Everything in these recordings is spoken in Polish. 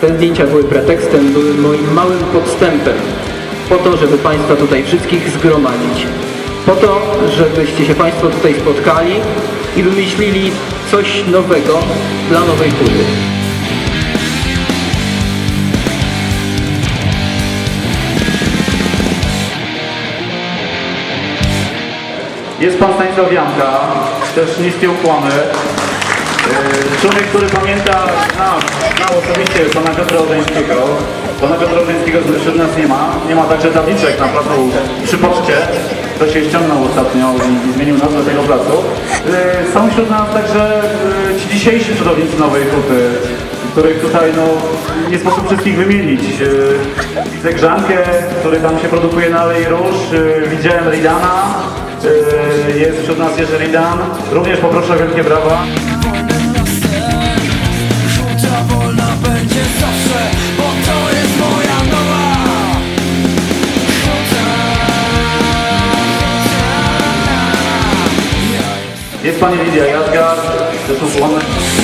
Te zdjęcia były pretekstem, były moim małym podstępem po to, żeby Państwa tutaj wszystkich zgromadzić. Po to, żebyście się Państwo tutaj spotkali i wymyślili coś nowego dla Nowej Huty. Jest pan Stanisław Janka, też niskie ukłony. Człowiek, który pamięta, znał osobiście pana Piotra Odrzańskiego. Pana Piotra Odrzańskiego wśród nas nie ma. Nie ma także tabliczek na placu przy poczcie. To się ściągnął ostatnio i zmienił nazwę tego placu. Są wśród nas także ci dzisiejsi cudownicy Nowej Huty, których tutaj nie sposób wszystkich wymienić. Widzę Grzankę, który tam się produkuje na Alei Róż. Widziałem Ridana. Jest wśród nas Jerzy Ridan. Również poproszę o wielkie brawa. Jest pani Lidia Jazgar, też ukłony.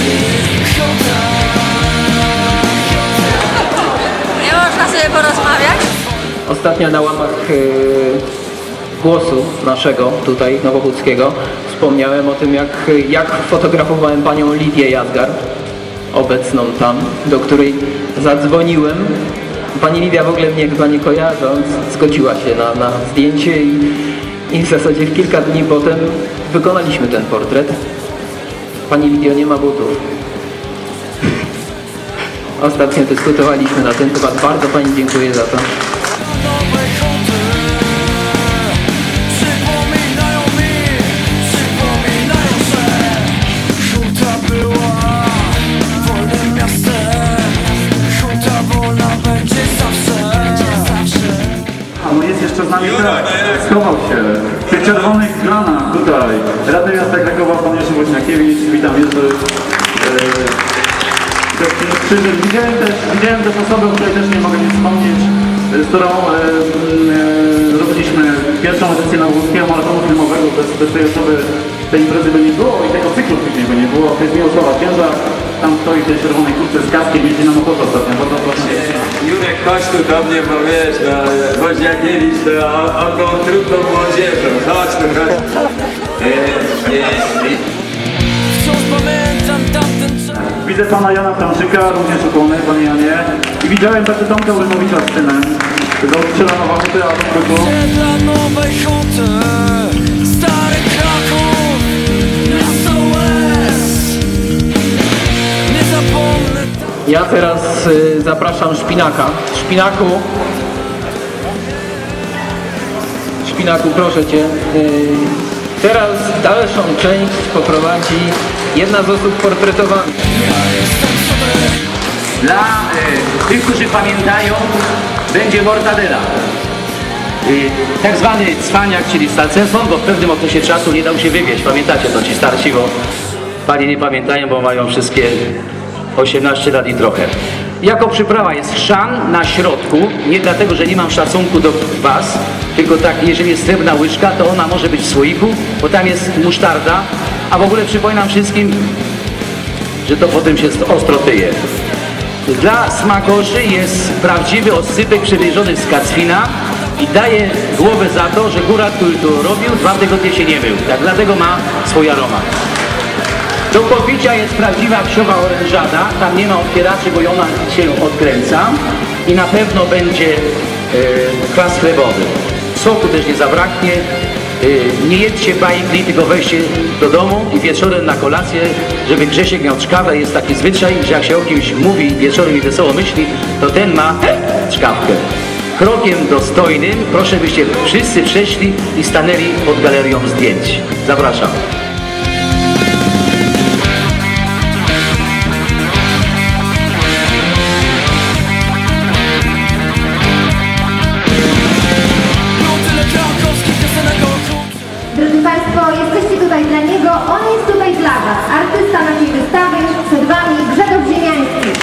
Nie można sobie porozmawiać? Ostatnio na łamach głosu naszego tutaj nowochódzkiego wspomniałem o tym, jak fotografowałem panią Lidię Jazgar, obecną tam, do której zadzwoniłem. Pani Lidia w ogóle mnie chyba nie kojarząc, zgodziła się na zdjęcie i w zasadzie w kilka dni potem wykonaliśmy ten portret. Pani Lidio nie ma butów. Ostatnio dyskutowaliśmy na ten temat. Bardzo pani dziękuję za to. Jest jeszcze z nami tak, schował się w tych czerwonych granach tutaj. Radny Miasta Krakowa, pan Jerzy Woźniakiewicz, witam Jerzy. Widziałem też osobę, o której też nie mogę nie wspomnieć, z którą zrobiliśmy pierwszą edycję Nowochódzkiego Maratonu Filmowego. Bez tej osoby tej imprezy by nie było i tego cyklu później by nie było. To jest Mirosława Ciężar, tam stoi w tej czerwonej kurtce z kaskiem, jeździ na motorze ostatnio. Bardzo proszę. Jurek, chodź tu do mnie, bo wiesz, Woźniakiewicz to około trudną młodzieżą. Chodź tu, chodź. Widzę pana Jana Franczyka, również ukłony, panie Janie. I widziałem także Tomka Urymowicza z synem. Założyciela Nowej Huty, a dla Nowej Huty, stary Kraków, miasto łez. Nie zapomnę. Ja teraz zapraszam Szpinaka. Szpinaku, proszę Cię. Teraz dalszą część poprowadzi jedna z osób portretowanych. Dla tych, którzy pamiętają, będzie mortadela. Tak zwany cwaniak, czyli salceson, bo w pewnym okresie czasu nie dał się wywieźć. Pamiętacie to ci starsi, bo panie nie pamiętają, bo mają wszystkie 18 lat i trochę. Jako przyprawa jest chrzan na środku, nie dlatego, że nie mam szacunku do was, tylko tak, jeżeli jest srebrna łyżka, to ona może być w słoiku, bo tam jest musztarda, a w ogóle przypominam wszystkim, że to potem się ostro tyje. Dla smakoszy jest prawdziwy oscypek przywieziony z Kacwina i daje głowę za to, że góra, który to robił, 2 tygodnie się nie mył. Tak, dlatego ma swój aromat. Do popicia jest prawdziwa wsiowa orężada, tam nie ma otwieraczy, bo ona się odkręca i na pewno będzie kwas chlebowy. Soku też nie zabraknie. Nie jedzcie bajgli, tylko weźcie do domu i wieczorem na kolację, żeby Grzesiek miał czkawę. Jest taki zwyczaj, że jak się o kimś mówi wieczorem i wesoło myśli, to ten ma czkawkę. Krokiem dostojnym proszę, byście wszyscy przeszli i stanęli pod galerią zdjęć. Zapraszam. Drodzy Państwo, jesteście tutaj dla niego, on jest tutaj dla Was. Artysta naszej wystawy, już przed Wami Grzegorz Ziemiański.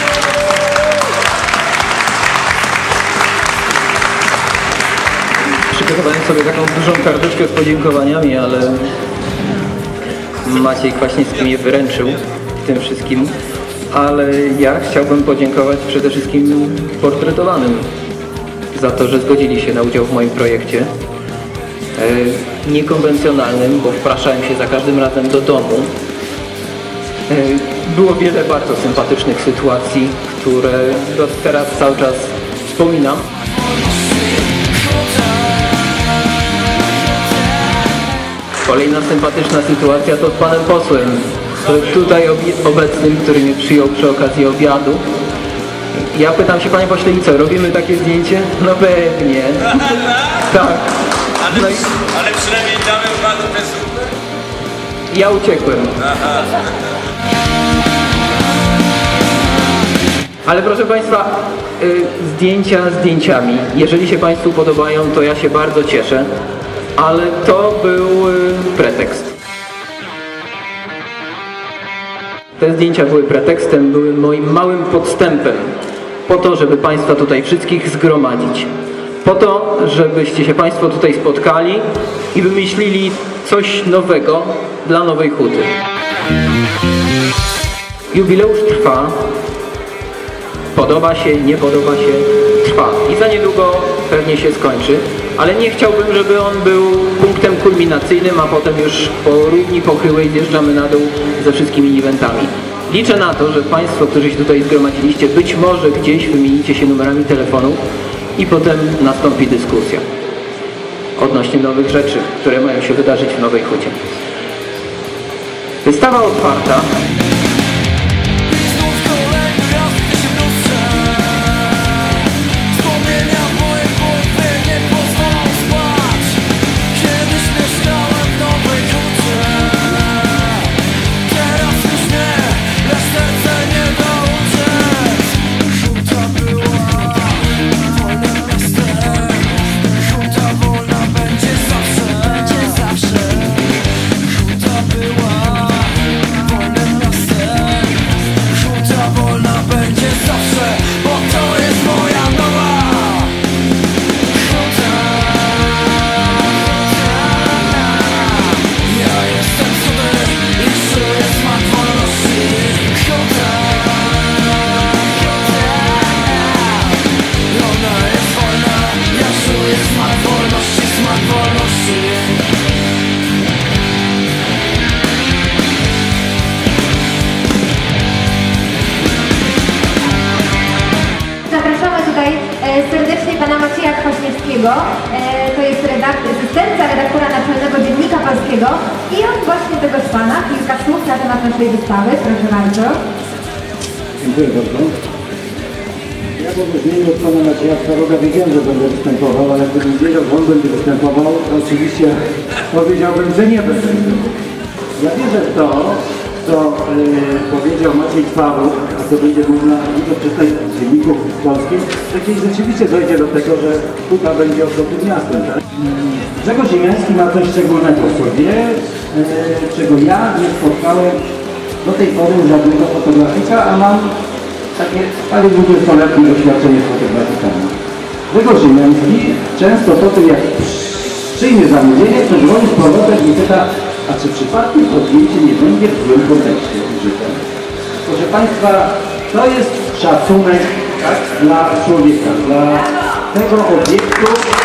Przygotowałem sobie taką dużą karteczkę z podziękowaniami, ale Maciej Kwaśniewski mnie wyręczył w tym wszystkim. ale ja chciałbym podziękować przede wszystkim portretowanym za to, że zgodzili się na udział w moim projekcie. Niekonwencjonalnym, bo wpraszałem się za każdym razem do domu. Było wiele bardzo sympatycznych sytuacji, które teraz cały czas wspominam. Kolejna sympatyczna sytuacja to z panem posłem, tutaj obecnym, który mnie przyjął przy okazji obiadu. Ja pytam się, panie pośle, i co, robimy takie zdjęcie? No pewnie. Tak. No i... Ale przynajmniej damy panu te super. Ja uciekłem. Ale proszę państwa, zdjęcia zdjęciami. Jeżeli się państwu podobają, to ja się bardzo cieszę. Ale to był pretekst. Te zdjęcia były pretekstem, były moim małym podstępem po to, żeby państwa tutaj wszystkich zgromadzić. Po to, żebyście się państwo tutaj spotkali i wymyślili coś nowego dla Nowej Huty. Jubileusz trwa. Podoba się, nie podoba się, trwa. I za niedługo pewnie się skończy. Ale nie chciałbym, żeby on był punktem kulminacyjnym, a potem już po równi pochyłej zjeżdżamy na dół ze wszystkimi eventami. Liczę na to, że państwo, którzy się tutaj zgromadziliście, być może gdzieś wymienicie się numerami telefonów i potem nastąpi dyskusja odnośnie nowych rzeczy, które mają się wydarzyć w Nowej Hucie. Wystawa otwarta. Serdecznie pana Macieja Kwaśniewskiego, to jest asystenta redaktora Naczelnego Dziennika Polskiego i on właśnie tegoż pana, kilka słów na temat naszej wystawy, proszę bardzo. Dziękuję bardzo. Ja po wyznaniu od pana Macieja Kwaroga wiedziałem, że będę występował, ale gdybym wiedział, że on będzie występował, to oczywiście powiedziałbym, że nie będę. Ja wierzę w to, co powiedział Maciej Kwaróg, a co będzie można przeczytać z dzienników polskich, takiej rzeczywiście dojdzie do tego, że Huta będzie osobnym miastem. Tak? Grzegorz Ziemiański ma coś szczególnego w sobie, czego ja nie spotkałem do tej pory żadnego fotografika, a mam takie prawie 20-letnie doświadczenie z fotografikami. Grzegorz Ziemiański często po tym, jak przyjmie zamówienie, to dzwoni z powrotem i pyta, a czy przypadkiem to zdjęcie nie będzie w złym kontekście użyte? Proszę Państwa, to jest szacunek, tak, dla człowieka, dla tego obiektu,